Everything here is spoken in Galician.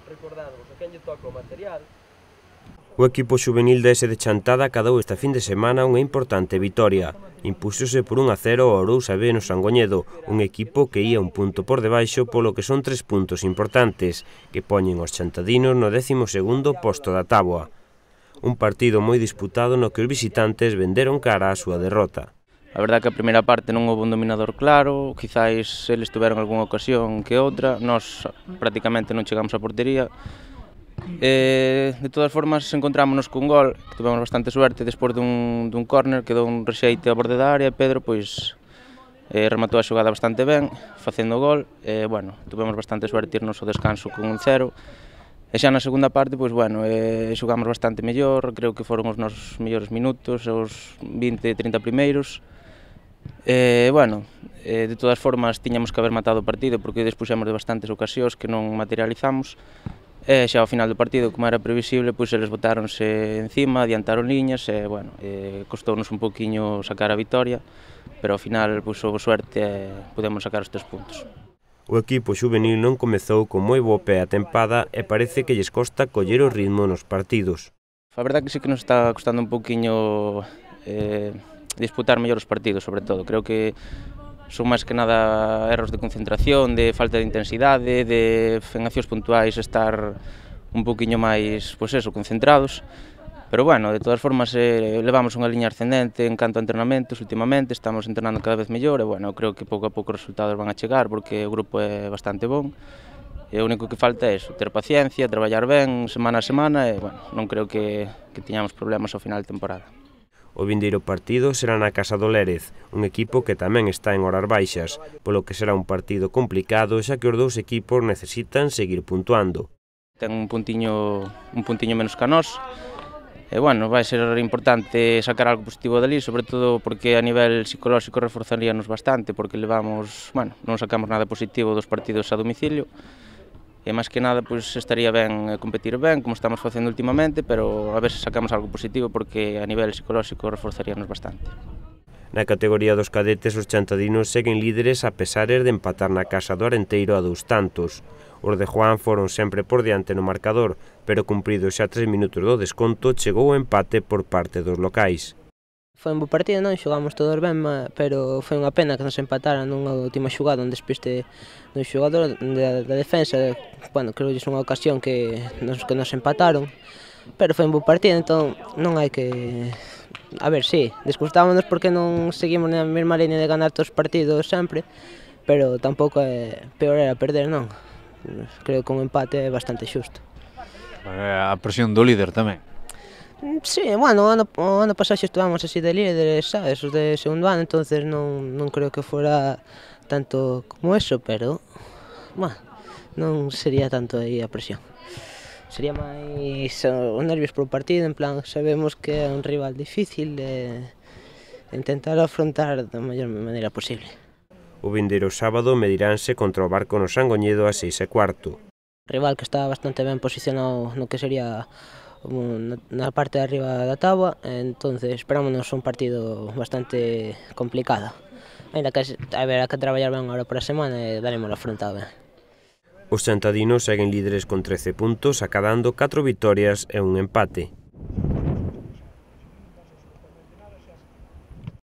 recordadvos a quen lle toca o material. O equipo xuvenil da S de Chantada acadou esta fin de semana unha importante vitoria. Impúxose por 1-0 ao Arousa B no Sangoñedo, un equipo que ía un punto por debaixo polo que son 3 puntos importantes, que poñen os chantadinos no 12º posto da táboa. Un partido moi disputado no que os visitantes venderon cara á súa derrota. A verdade que a primeira parte non houve un dominador claro, quizáis eles tiveron algunha ocasión que outra, nós prácticamente non chegamos á portería. De todas formas, encontrámonos cun gol, que tivemos bastante suerte, despois dun córner, quedou un rexeite ao borde da área, e Pedro rematou a xogada bastante ben, facendo o gol, tivemos bastante suerte irnos ao descanso con 1-0. E xa na segunda parte, xogamos bastante mellor, creo que foron os nosos mellores minutos, os 20-30 primeiros. De todas formas, tiñamos que haber matado o partido porque dispuxemos de bastantes ocasións que non materializamos. E xa ao final do partido, como era previsible, eles botáronse encima, adiantaron liñas e, costounos un poquinho sacar a vitoria, pero ao final houve suerte e podemos sacar os 3 puntos. O equipo xuvenil non comezou con moi bo pé a tempada e parece que lles costa coller o ritmo nos partidos. A verdade que sí que nos está costando un poquinho disputar mellor os partidos, sobre todo. Creo que son máis que nada erros de concentración, de falta de intensidade, de en accións puntuais estar un poquinho máis, concentrados. Pero de todas formas levamos unha liña ascendente en canto a entrenamentos últimamente, estamos entrenando cada vez mellor e creo que pouco a pouco os resultados van a chegar porque o grupo é bastante bon. E o único que falta é ter paciencia, traballar ben semana a semana e non creo que tiñamos problemas ao final de temporada. O vindeiro partido será na Casa do Lérez, un equipo que tamén está en horas baixas, polo que será un partido complicado xa que os dous equipos necesitan seguir puntuando. Ten un puntiño menos que a nós, e vai ser importante sacar algo positivo dali, sobre todo porque a nivel psicolóxico reforzaríanos bastante, porque non sacamos nada positivo dos partidos a domicilio, e máis que nada estaría ben competir ben, como estamos facendo últimamente, pero a ver se sacamos algo positivo porque a nivel psicolóxico reforzaríanos bastante. Na categoría dos cadetes, os chantadinos seguen líderes a pesar de empatar na casa do Arenteiro a 2 tantos. Os de Juan foron sempre por diante no marcador, pero cumpridos xa 3 minutos do desconto, chegou o empate por parte dos locais. Foi un bo partido, non? Xogamos todos ben, pero foi unha pena que nos empataran nunha última xogada, un despiste dun xogador da defensa. Creo que é unha ocasión que nos empataron, pero foi un bo partido, entón non hai que... A ver, sí, disgustámonos porque non seguimos na mesma línea de ganar todos os partidos sempre, pero tampouco é peor era perder, non? Creo que un empate é bastante xusto. A presión do líder tamén. Sí, o ano pasado xa estuvamos así de líderes, sabes, os de segundo ano, entonces non creo que fora tanto como eso, pero, non sería tanto aí a presión. Sería máis os nervios por o partido, en plan, sabemos que é un rival difícil de intentar afrontar da mellor maneira posible. O vindeiro sábado mediránse contra o Barco no Sangoñedo a 6:15. Rival que está bastante ben posicionado no que sería na parte de arriba da táboa, entonces esperámonos un partido bastante complicado. Ainda que haberá que traballar ben agora por a semana e daremos a afrontada ben. Os chantadinos seguen líderes con 13 puntos, acadando 4 vitorias e un empate.